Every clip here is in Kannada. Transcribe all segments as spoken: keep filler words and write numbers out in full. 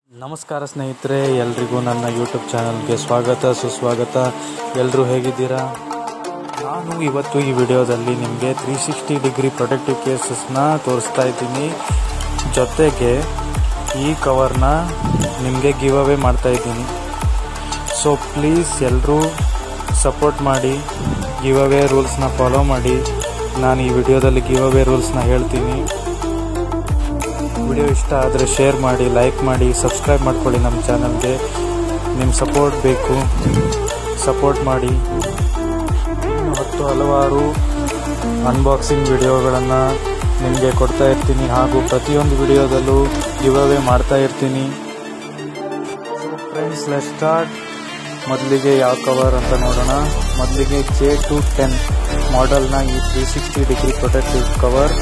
ನಮಸ್ಕಾರ ಸ್ನೇಹಿತರೆ, ಎಲ್ರಿಗೂ ನನ್ನ ಯೂಟ್ಯೂಬ್ ಚಾನಲ್ಗೆ ಸ್ವಾಗತ ಸುಸ್ವಾಗತ. ಎಲ್ಲರೂ ಹೇಗಿದ್ದೀರಾ? ನಾನು ಇವತ್ತು ಈ ವಿಡಿಯೋದಲ್ಲಿ ನಿಮಗೆ ತ್ರೀ ಸಿಕ್ಸ್ಟಿ ಡಿಗ್ರಿ ಪ್ರೊಟೆಕ್ಟಿವ್ ಕೇಸಸ್ನ ತೋರಿಸ್ತಾ ಇದ್ದೀನಿ. ಜೊತೆಗೆ ಈ ಕವರ್ನ ನಿಮಗೆ ಗಿವ್ ಅವೇ ಮಾಡ್ತಾ ಇದ್ದೀನಿ. ಸೊ ಪ್ಲೀಸ್ ಎಲ್ಲರೂ ಸಪೋರ್ಟ್ ಮಾಡಿ, ಗಿವ್ ಅವೇ ರೂಲ್ಸ್ನ ಫಾಲೋ ಮಾಡಿ. ನಾನು ಈ ವಿಡಿಯೋದಲ್ಲಿ ಗಿವ್ ಅವೇ ರೂಲ್ಸ್ನ ಹೇಳ್ತೀನಿ. ವಿಡಿಯೋ ಇಷ್ಟ ಆದರೆ ಶೇರ್ ಮಾಡಿ, ಲೈಕ್ ಮಾಡಿ, ಸಬ್ಸ್ಕ್ರೈಬ್ ಮಾಡ್ಕೊಳ್ಳಿ. ನಮ್ಮ ಚಾನಲ್ಗೆ ನಿಮ್ಮ ಸಪೋರ್ಟ್ ಬೇಕು, ಸಪೋರ್ಟ್ ಮಾಡಿ. ಇನ್ನು ಹತ್ತು ಹಲವಾರು ಅನ್ಬಾಕ್ಸಿಂಗ್ ವಿಡಿಯೋಗಳನ್ನು ನಿಮಗೆ ಕೊಡ್ತಾ ಇರ್ತೀನಿ, ಹಾಗೂ ಪ್ರತಿಯೊಂದು ವಿಡಿಯೋದಲ್ಲೂ ಗಿವ್ ಅವೇ ಮಾಡ್ತಾ ಇರ್ತೀನಿ. Friends, let's start. ಮೊದಲಿಗೆ ಯಾವ ಕವರ್ ಅಂತ ನೋಡೋಣ. ಮೊದಲಿಗೆ ಜೆ ಟು ಟೆನ್ ಮಾಡೆಲ್ನ ಈ three sixty degree protective cover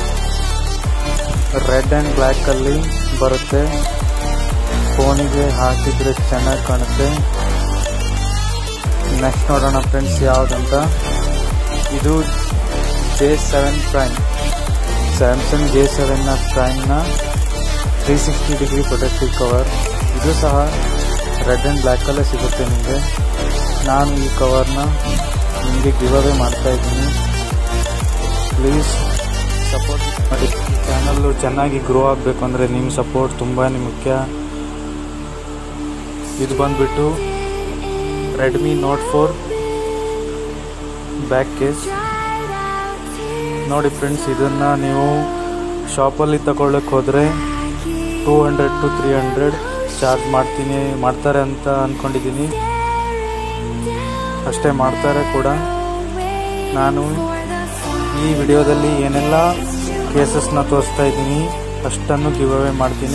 red and ಬ್ಲ್ಯಾಕಲ್ಲಿ ಬರುತ್ತೆ. ಫೋನಿಗೆ ಹಾಕಿದರೆ ಚೆನ್ನಾಗಿ ಕಾಣುತ್ತೆ. ನೆಕ್ಸ್ಟ್ ನೋಡೋಣ ಫ್ರೆಂಡ್ಸ್ ಯಾವುದಂತ. ಇದು J seven prime, Samsung J ಸೆವೆನ್ನ ಪ್ರೈಮ್ನ three sixty degree protective cover. ಇದು ಸಹ ರೆಡ್ ಆ್ಯಂಡ್ ಬ್ಲ್ಯಾಕಲ್ಲೇ ಸಿಗುತ್ತೆ ನಿಮಗೆ. ನಾನು ಈ ಕವರ್ನ ನಿಮಗೆ ಗಿವ್ ಅವೇ ಮಾಡ್ತಾ ಇದ್ದೀನಿ. ಪ್ಲೀಸ್ ಸಪೋರ್ಟ್ ಮಾಡಿ. ಚಾನಲ್ಲು ಚೆನ್ನಾಗಿ ಗ್ರೋ ಆಗಬೇಕು ಅಂದರೆ ನಿಮ್ಮ ಸಪೋರ್ಟ್ ತುಂಬಾ ಮುಖ್ಯ. ಇದು ಬಂದುಬಿಟ್ಟು Redmi note four back case. ನೋಡಿ ಫ್ರೆಂಡ್ಸ್, ಇದನ್ನು ನೀವು ಶಾಪಲ್ಲಿ ತಗೊಳ್ಳೋಕ್ಕೆ ಹೋದರೆ two hundred to three hundred charge ಮಾಡ್ತೀನಿ ಮಾಡ್ತಾರೆ ಅಂತ ಅಂದ್ಕೊಂಡಿದ್ದೀನಿ. ಅಷ್ಟೇ ಮಾಡ್ತಾರೆ ಕೂಡ. ನಾನು ಈ ವಿಡಿಯೋದಲ್ಲಿ ಏನೆಲ್ಲ ಕೇಸಸ್ನ ತೋರಿಸ್ತಾ ಇದ್ದೀನಿ ಅಷ್ಟನ್ನು ಗಿವ್ ಅವೇ ಮಾಡ್ತೀನಿ.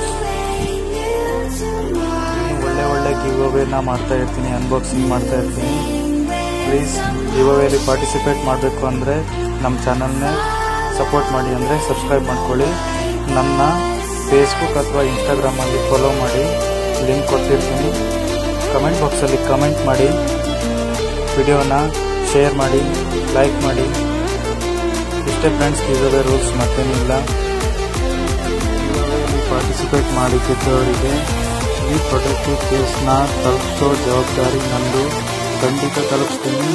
ಒಳ್ಳೆ ಒಳ್ಳೆ ಗಿವ್ ಅವೇನ ಮಾಡ್ತಾ ಇರ್ತೀನಿ, ಅನ್ಬಾಕ್ಸಿಂಗ್ ಮಾಡ್ತಾ ಇರ್ತೀನಿ. ಪ್ಲೀಸ್ ಗಿವ್ ಅವೇಲಿ ಪಾರ್ಟಿಸಿಪೇಟ್ ಮಾಡಬೇಕು ಅಂದರೆ ನಮ್ಮ ಚಾನಲ್ನ ಸಪೋರ್ಟ್ ಮಾಡಿ, ಅಂದರೆ ಸಬ್ಸ್ಕ್ರೈಬ್ ಮಾಡ್ಕೊಳ್ಳಿ. ನನ್ನ ಫೇಸ್ಬುಕ್ ಅಥವಾ ಇನ್ಸ್ಟಾಗ್ರಾಮಲ್ಲಿ ಫಾಲೋ ಮಾಡಿ, ಲಿಂಕ್ ಕೊಟ್ಟಿರ್ತೀನಿ. ಕಮೆಂಟ್ ಬಾಕ್ಸಲ್ಲಿ ಕಮೆಂಟ್ ಮಾಡಿ, ವಿಡಿಯೋನ ಶೇರ್ ಮಾಡಿ, ಲೈಕ್ ಮಾಡಿ. ಇಷ್ಟೇ ಫ್ರೆಂಡ್ಸ್, ಗಿವ್ ಅವೇ ರೂಲ್ಸ್ ಮತ್ತೇನಿಲ್ಲ. ಗಿವ್ ಅವೇಲಿ ಪಾರ್ಟಿಸಿಪೇಟ್ ಮಾಡಿ ಗೆದ್ದವರಿಗೆ ಈ ಪ್ರೊಟೆಕ್ಟಿವ್ ಕೇಸ್ನ ತಲುಪಿಸೋ ಜವಾಬ್ದಾರಿ ನಂದು. ಖಂಡಿತ ತಲುಪಿಸ್ತೀನಿ.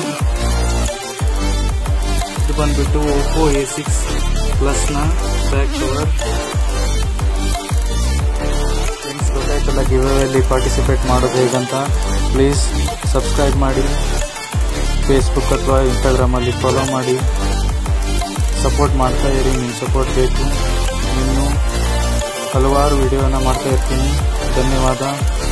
ಇದು ಬಂದುಬಿಟ್ಟು ಓಪ್ಪೋ ಎ ಸಿಕ್ಸ್ ಪ್ಲಸ್ನ ಬ್ಯಾಕ್ ಕವರ್. ಫ್ರೆಂಡ್ಸ್, ಗೊತ್ತಾಯ್ತಲ್ಲ ಗಿವ್ ಅವೇಲಿ ಪಾರ್ಟಿಸಿಪೇಟ್ ಮಾಡೋದು ಹೇಗಂತ. ಪ್ಲೀಸ್ ಸಬ್ಸ್ಕ್ರೈಬ್ ಮಾಡಿ, ಫೇಸ್ಬುಕ್ ಅಥವಾ ಇನ್ಸ್ಟಾಗ್ರಾಮಲ್ಲಿ ಫಾಲೋ ಮಾಡಿ, ಸಪೋರ್ಟ್ ಮಾಡ್ತಾ ಇರಿ. ನಿಮ್ಮ ಸಪೋರ್ಟ್ ಬೇಕು. ಇನ್ನು ಹಲವಾರು ವಿಡಿಯೋನ ಮಾಡ್ತಾ ಇರ್ತೀನಿ. ಧನ್ಯವಾದ.